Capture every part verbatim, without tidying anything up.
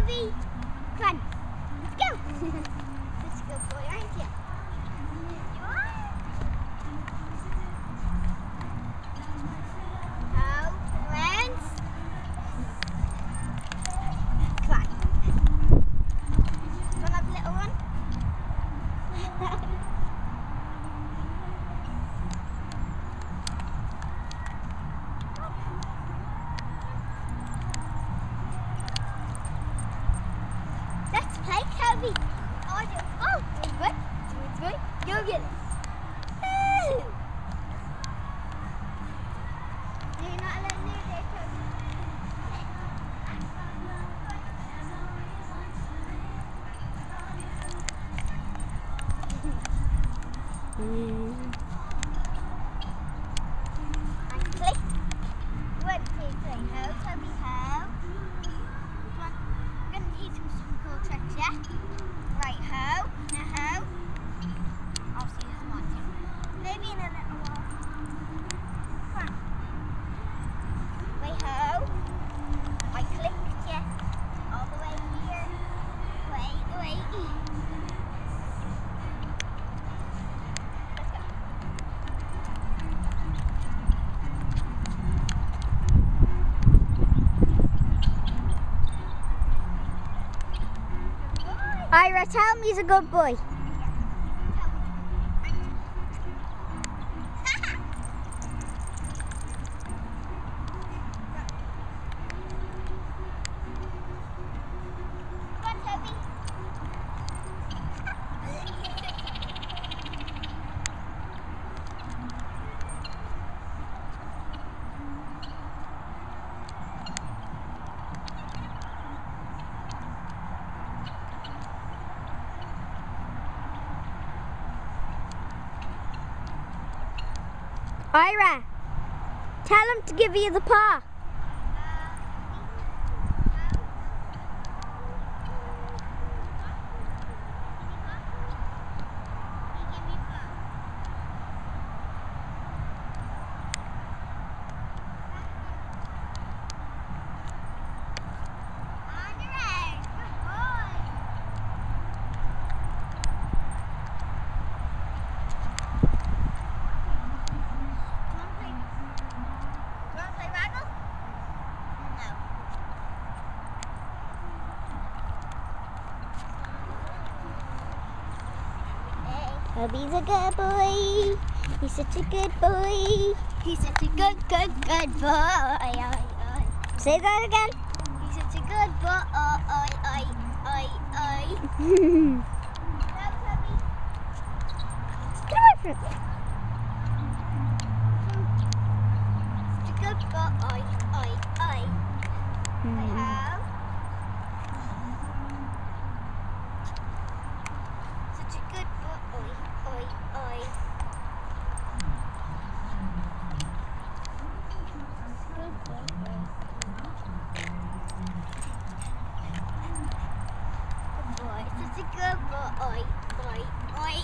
Toby. Come on, let's go. Such a good boy, aren't you? You are. Now, friends. Come on. Come on, little one. Let's play, Toby. Oh, you, oh, it's good. It's good. Go get it. Woo! You're not allowed near there, Toby. Mm. And click. One, two, three. Ho, Toby, ho. Come on. We're going to teach him some cool tricks, yeah? Right, ho. Now, ho. Obviously, he doesn't want to. Maybe in a little while. Come on. Wait, ho. I clicked, yeah. All the way here. Wait, wait. Let's go. Ira, tell him he's a good boy. Come on, Toby. Ira, tell him to give you the paw. Toby's a good boy. He's such a good boy. He's such a good, good, good boy. Oi, oi. Say that again. He's such a good boy. Oi, oi, oi, oi. No, Toby. Get away from it. Such a good boy. Oi, oi, oi. Hmm. I have. Such a good boy. Oi, oi, oi. Good boy. Good boy. Such a good boy. Oi, oi, oi.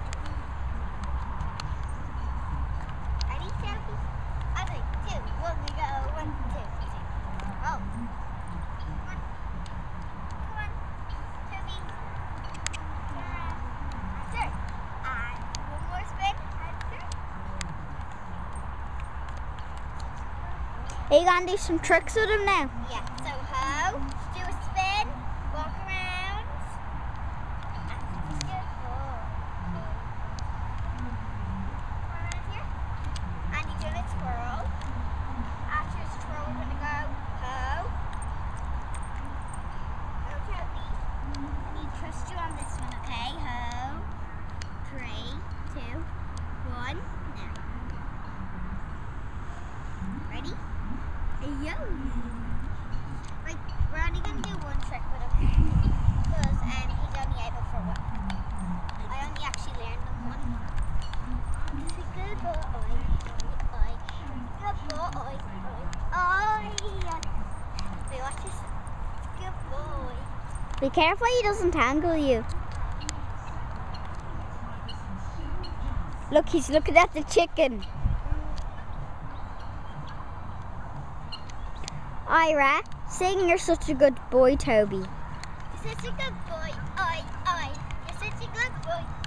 Ready, Toby? On three, two, one, we go. One, two, three. Oh. Come on. Come on. Toby. Turn around. And turn. And one more spin. And turn. Are you gonna do some tricks with him now? Yeah. So ho, do a spin, walk around. And just good boy. Come around here. And you're doing a twirl. After his twirl, we're gonna go ho. Go Toby. I need to trust you on this one, okay? Ho. Three, two, one, now. Ready? Yo. Right, we're only gonna do one trick with him because um, he's only able for one. I only actually learned them one. He's a good boy. Oi, good boy. Oi, so watch this. Good boy. Be careful he doesn't tangle you. Look, he's looking at the chicken. Ira, saying you're such a good boy, Toby. such a good boy. Oi, oi. You're such a good boy.